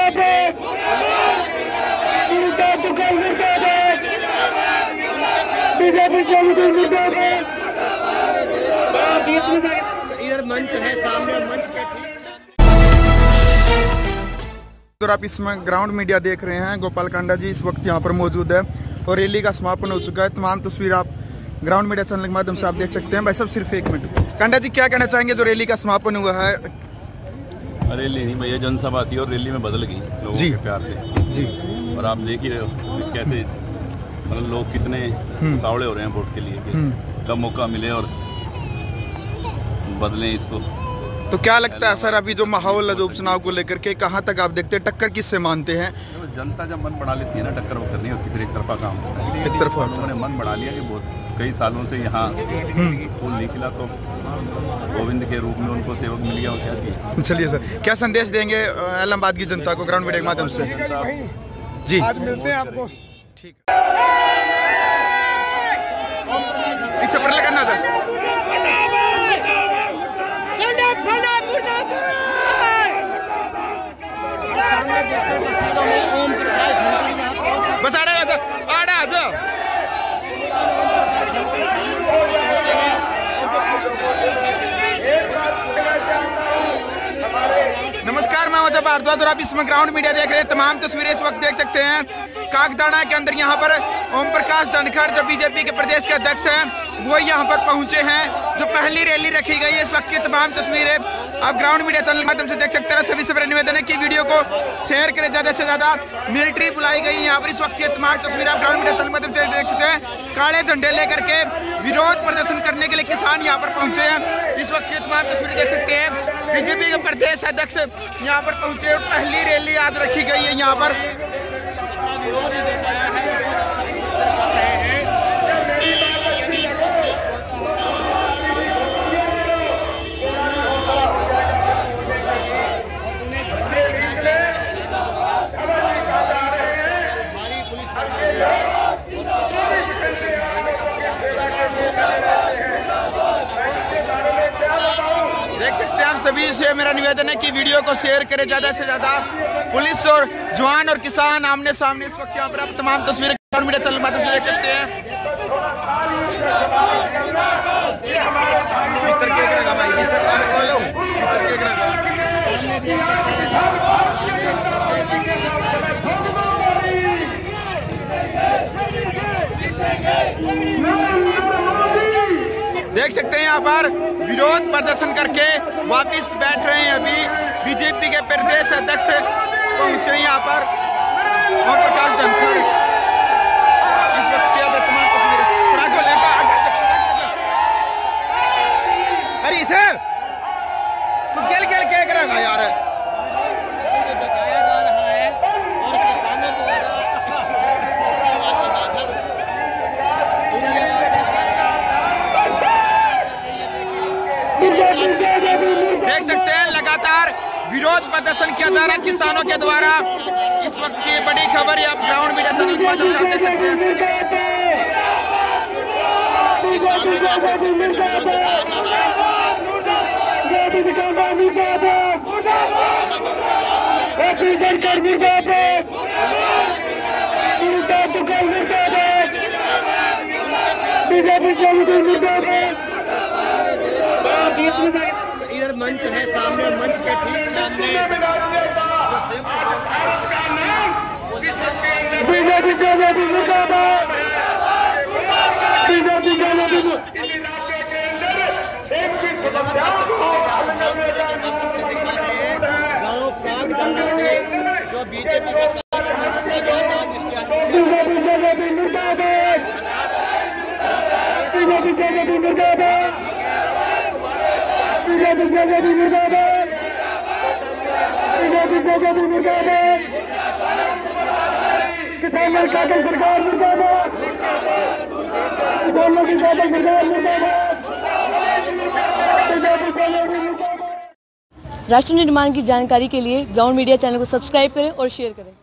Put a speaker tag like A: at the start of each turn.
A: इधर मंच है, सामने मंच के ठीक।
B: तो आप इसमें ग्राउंड मीडिया देख रहे हैं। गोपाल कांडा जी इस वक्त यहाँ पर मौजूद है और रैली का समापन हो चुका है। तमाम तस्वीर आप ग्राउंड मीडिया चैनल के माध्यम से आप देख सकते हैं। भाई साहब सिर्फ एक मिनट, कांडा जी क्या कहना चाहेंगे जो रैली का समापन हुआ है?
C: रैली नहीं भैया, जनसभा थी और रैली में बदल गई लोगों के प्यार से जी। और आप देख ही रहे हो कैसे मतलब लोग कितने तावड़े हो रहे हैं वोट के लिए कि कब मौका मिले और बदलें इसको।
B: तो क्या लगता है सर अभी जो माहौल है जो उपचुनाव को लेकर के, कहाँ तक आप देखते हैं टक्कर किससे मानते हैं?
C: जनता जब मन बना लेती है ना, टक्कर वो करनी होती, फिर एक तरफा काम होता है।
B: एक तरफा
C: उन्होंने मन बना लिया कि बहुत कई सालों से यहाँ फूल नहीं खिला, तो गोविंद के रूप में उनको सेवक मिल गया और क्या चाहिए।
B: चलिए सर, क्या संदेश देंगे इलाहाबाद की जनता को ग्राउंड मीडिया के माध्यम से? जी
A: आज मिलते हैं आपको।
B: ठीक है, पीछे पर लगाना था। बता रहे नमस्कार, मैं वजह भारद्वाज और आप इसमें ग्राउंड मीडिया देख रहे हैं। तमाम तस्वीरें इस वक्त देख सकते हैं काकदाना के अंदर। यहाँ पर ओम प्रकाश धनखड़ जो बीजेपी के प्रदेश के अध्यक्ष हैं वो यहाँ पर पहुंचे हैं। जो पहली रैली रखी गई है इस वक्त की तमाम तस्वीरें आप ग्राउंड मीडिया चैनल के माध्यम से देख सकते हैं। सभी से मेरा निवेदन है कि वीडियो को शेयर करें ज़्यादा से ज़्यादा। मिलिट्री बुलाई गई यहाँ पर इस वक्त की तमाम तस्वीरें आप ग्राउंड मीडिया चैनल के माध्यम से देख सकते हैं। काले झंडे लेकर के विरोध प्रदर्शन करने के लिए किसान यहाँ पर पहुंचे हैं। इस वक्त की तमाम तस्वीरें देख सकते हैं। बीजेपी के प्रदेश अध्यक्ष यहाँ पर पहुंचे और पहली रैली आज रखी गई है यहाँ पर। देख सकते हैं आप सभी से मेरा निवेदन है कि वीडियो को शेयर करें ज़्यादा से ज़्यादा। पुलिस और जवान और किसान आमने सामने इस वक्त यहाँ पर आप तमाम तस्वीरें ग्राउंड मीडिया चैनल के माध्यम से देख सकते हैं। देख सकते हैं यहाँ पर विरोध प्रदर्शन करके वापस बैठ रहे हैं। अभी बीजेपी के प्रदेश अध्यक्ष पहुंचे यहाँ पर ओम प्रकाश धनखड़। इस वक्त की वर्तमान तस्वीरें अरे सर तू गेल गेल क्या करेगा यार? देख सकते हैं लगातार विरोध प्रदर्शन किया जा रहा है किसानों के द्वारा। इस वक्त की बड़ी खबर है, आप ग्राउंड मीडिया चैनल के माध्यम से आप देख सकते
A: हैं। इधर मंच है, सामने मंच के ठीक सामने गाँव काकदाना से जो बीजेपी का
D: राष्ट्र निर्माण की जानकारी के लिए ग्राउंड मीडिया चैनल को सब्सक्राइब करें और शेयर करें।